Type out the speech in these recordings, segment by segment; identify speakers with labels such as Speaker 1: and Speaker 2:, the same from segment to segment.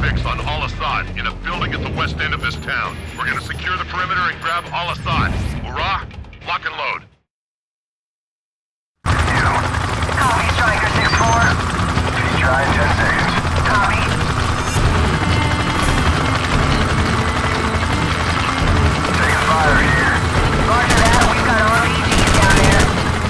Speaker 1: fix on Al-Assad in a building at the west end of this town. We're gonna secure the perimeter and grab Al-Assad. Hoorah! Lock and load.
Speaker 2: Copy, Striker 6-4.
Speaker 3: She's trying 10 seconds.
Speaker 2: Copy.
Speaker 3: Taking fire here.
Speaker 2: Roger that, we've got RPGs down there.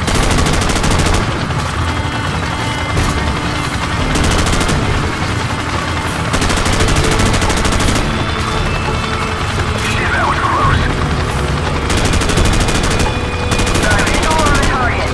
Speaker 3: Shit, that was close.
Speaker 2: Visual on the target.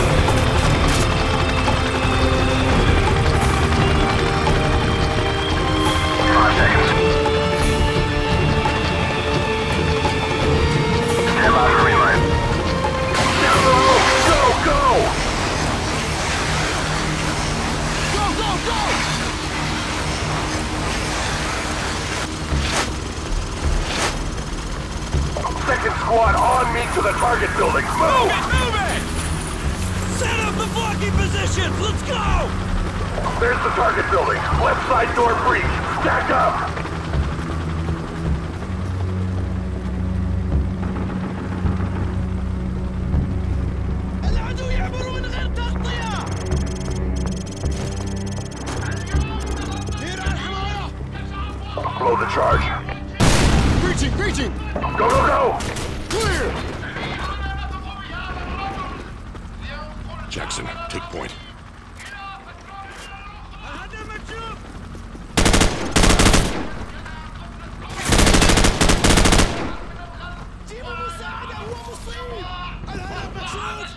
Speaker 3: 5 seconds. Stand by for reline. Go! Second squad on me to the target building. Move!
Speaker 4: Move it! Set up the blocking positions! Let's go!
Speaker 3: There's the target building. Left side door breach. Stack up!
Speaker 4: العدو يعبر من غير تغطية! نيران حماية!
Speaker 3: Blow the charge.
Speaker 4: Breaching!
Speaker 3: Go!
Speaker 4: Clear!
Speaker 1: Jackson, take point.
Speaker 4: الهدف مكشوف! جيبوا مساعدة هو مصيب! الهدف مكشوف!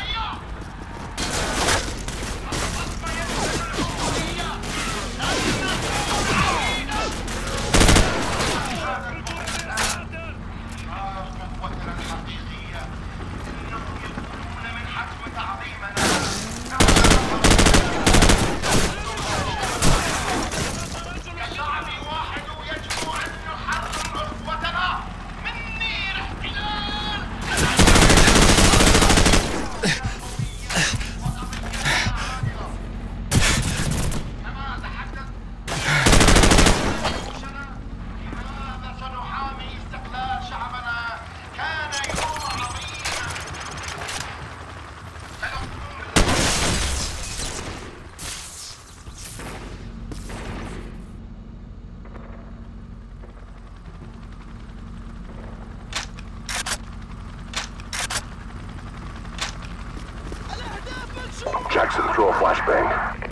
Speaker 3: Jackson, throw a flashbang.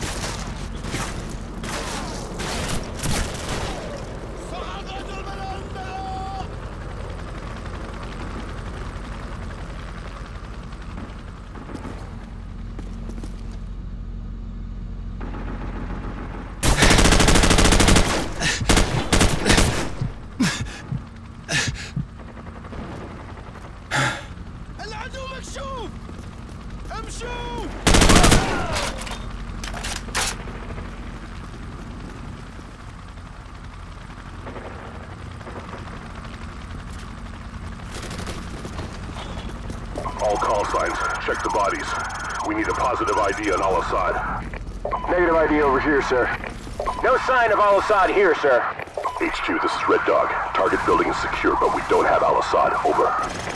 Speaker 4: العدو مكشوف! امشوا!
Speaker 3: All call signs. Check the bodies. We need a positive ID on Al-Assad.
Speaker 5: Negative ID over here, sir. No sign of Al-Assad here, sir.
Speaker 3: HQ, this is Red Dog. Target building is secure, but we don't have Al-Assad. Over.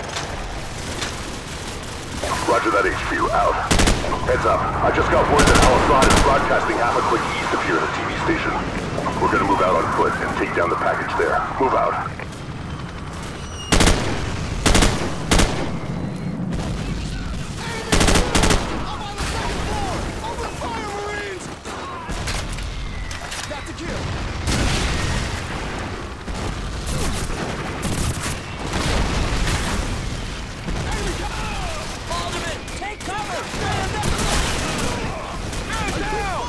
Speaker 3: Roger that, HQ. Out. Heads up. I just got word that Al-Assad is broadcasting half a click east of here at the TV station. We're gonna move out on foot and take down the package there. Move out.
Speaker 4: Open fire, Marines! Got the kill! Ultimate, take cover! Man down!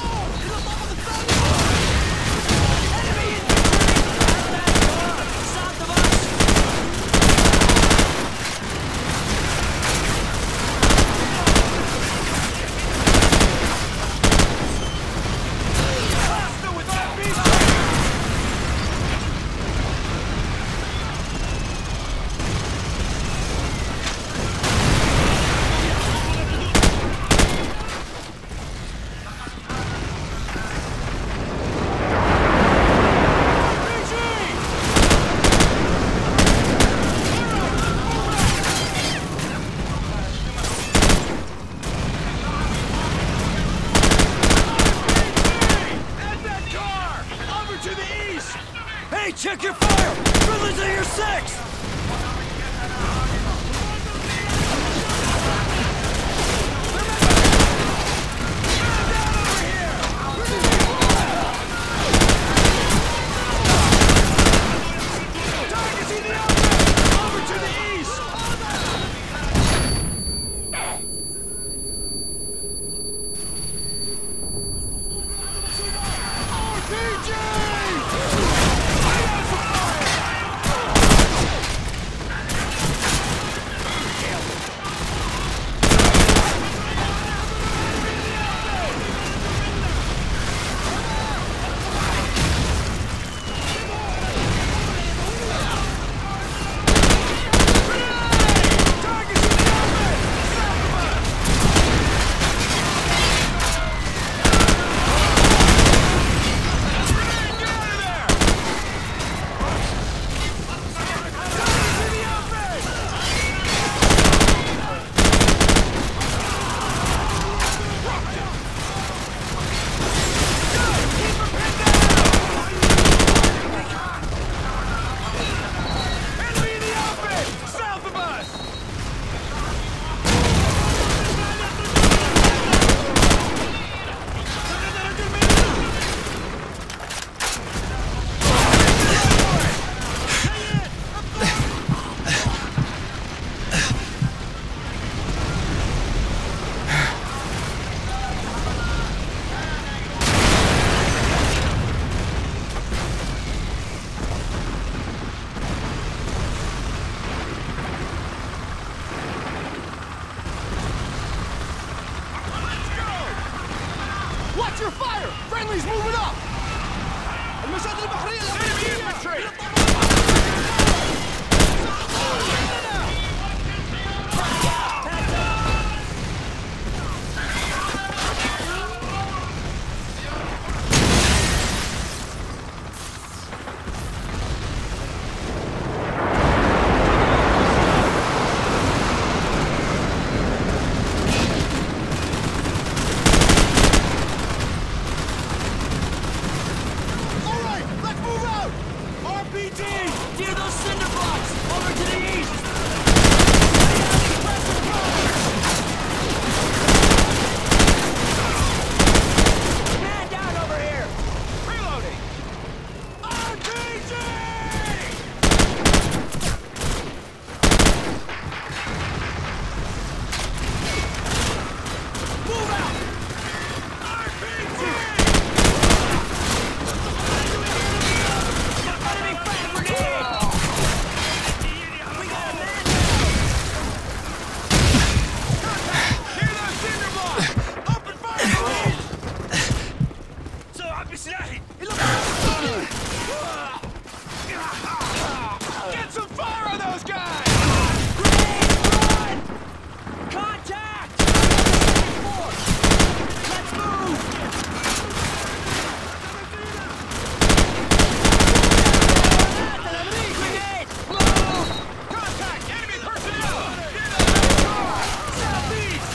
Speaker 4: Enemy infantry! South of us! Faster with RPG! Check your fire! Friendly's at your 6!
Speaker 6: Watch your fire! Friendly's moving up! المشاة البحرية الأمريكية!
Speaker 4: Gear those cinder blocks! Over to the east! Man down over here! Reloading! RPG! Move out! RPG! Enemy fire brigade!
Speaker 6: Get some fire on those guys!
Speaker 4: Run! Contact! Let's move! Brigade! Move!
Speaker 6: Contact! Enemy personnel!
Speaker 4: Southeast!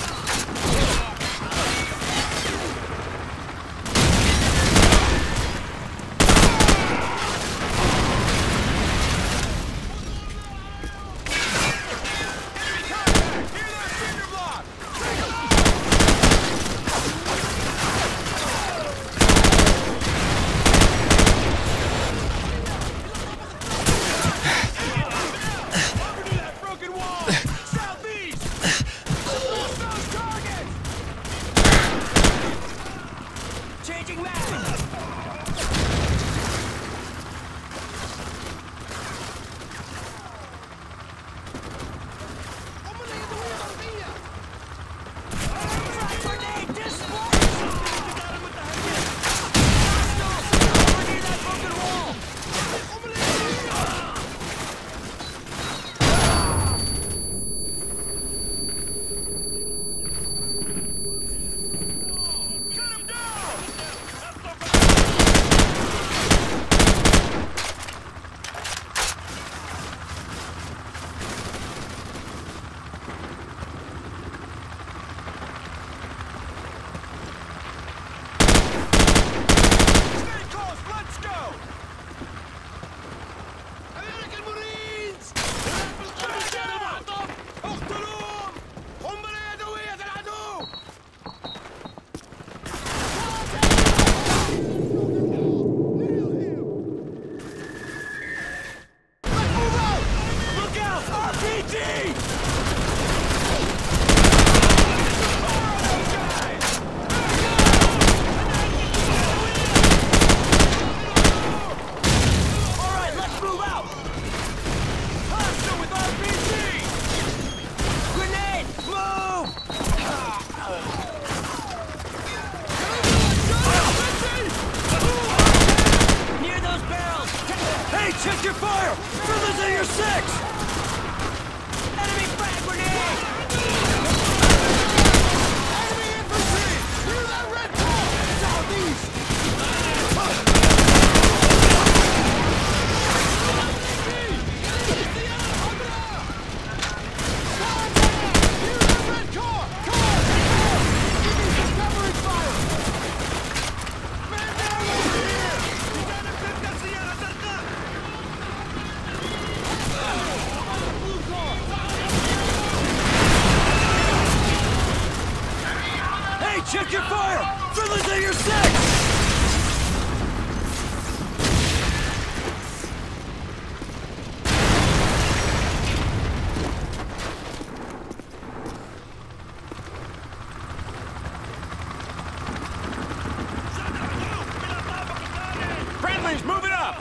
Speaker 4: Friendly's moving up!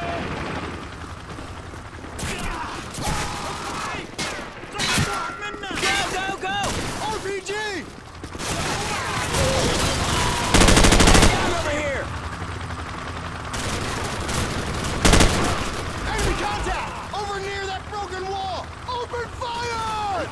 Speaker 4: Go, go, go!
Speaker 6: RPG!
Speaker 4: Get over here!
Speaker 6: Enemy contact! Over near that broken wall! Open fire!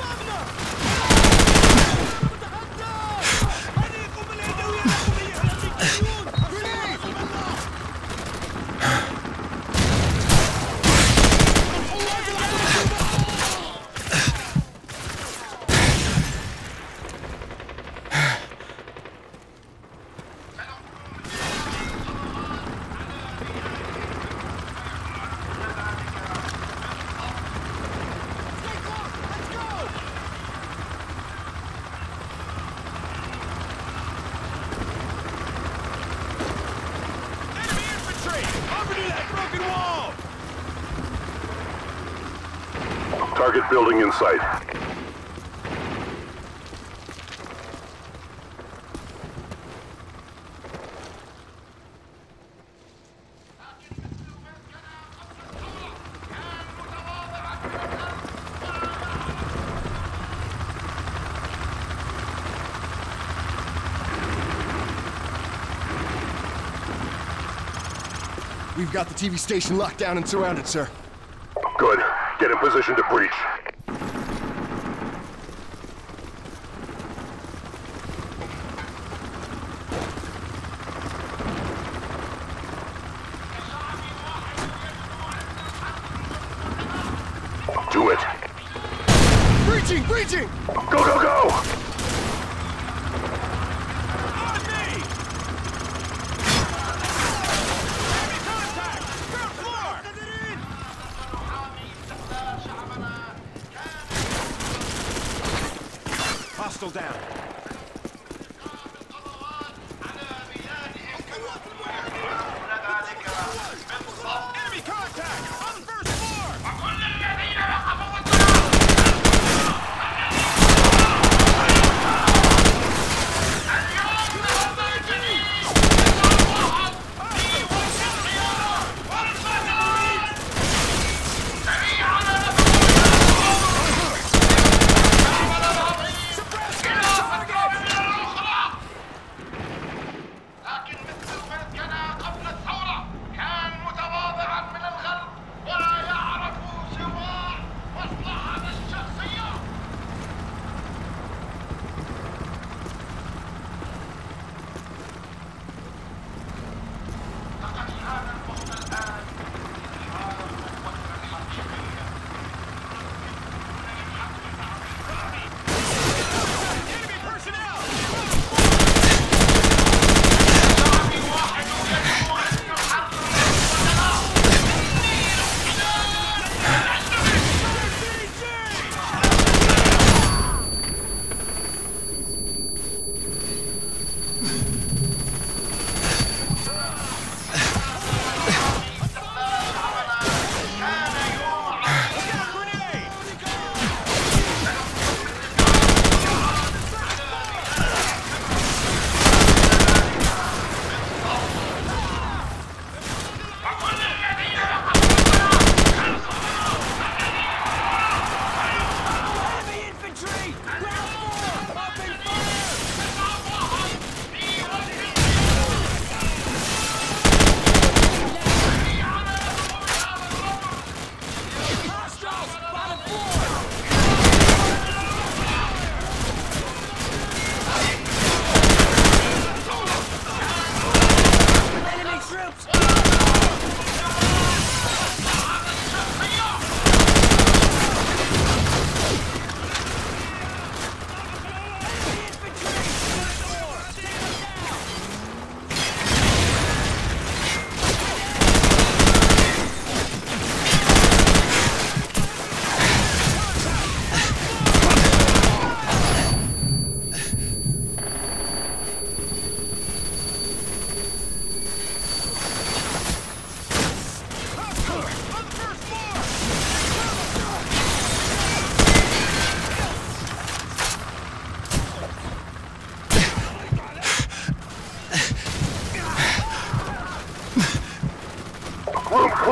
Speaker 3: Target building in sight.
Speaker 6: We've got the TV station locked down and surrounded, sir.
Speaker 3: Good. Get in position to breach. Do it.
Speaker 6: Breaching! Breaching!
Speaker 3: Go, go, go!
Speaker 4: Hostile down. Enemy contact! On the first floor!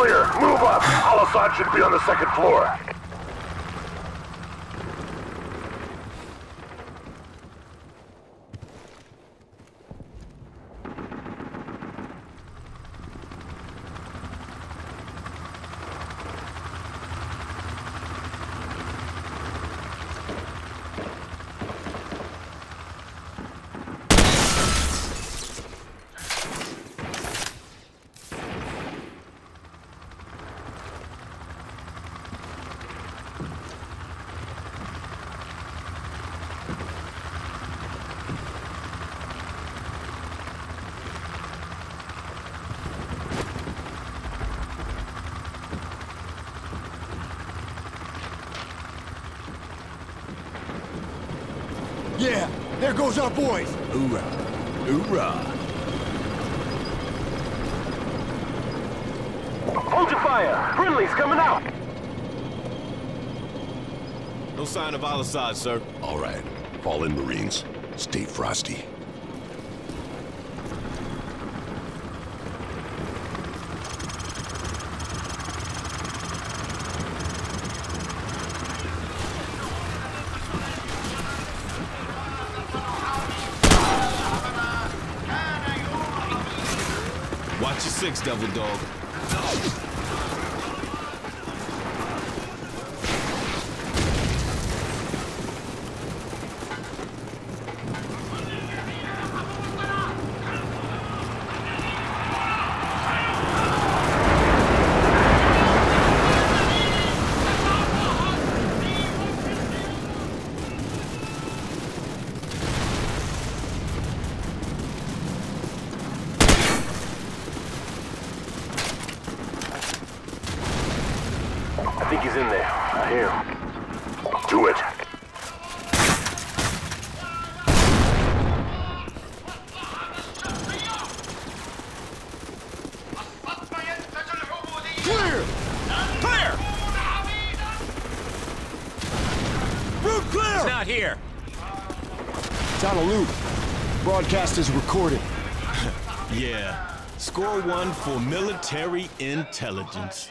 Speaker 3: clear. Move up. Al-Assad should be on the second floor.
Speaker 6: Yeah, there goes our boys.
Speaker 4: Hoorah. Hoorah.
Speaker 5: Hold your fire! Friendly's coming out!
Speaker 4: No sign of Al-Assad, sir.
Speaker 3: All right. Fall in, Marines. Stay frosty.
Speaker 4: Watch your six, devil dog.
Speaker 5: I think he's in there. I hear him.
Speaker 3: Do it.
Speaker 6: Clear!
Speaker 4: Clear!
Speaker 6: Route clear!
Speaker 4: He's not here.
Speaker 6: It's on a loop. Broadcast is recorded.
Speaker 4: Yeah. Score one for military intelligence.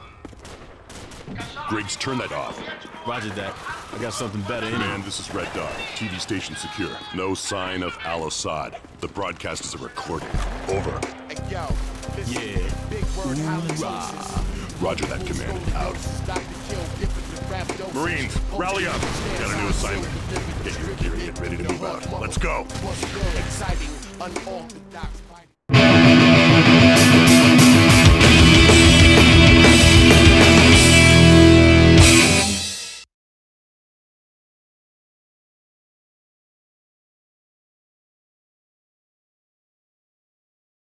Speaker 3: Griggs, turn that off.
Speaker 4: Roger that. I got something better in
Speaker 3: Man, this is Red Dot. TV station secure. No sign of Al-Assad. The broadcast is a recording. Over.
Speaker 6: Hey, yo,
Speaker 4: Yeah.
Speaker 6: Big word
Speaker 3: Roger that, command. Out. Marines, rally up. Got a new assignment. Get your gear and get ready to move out. Let's go.
Speaker 6: Exciting, unorthodox fighting.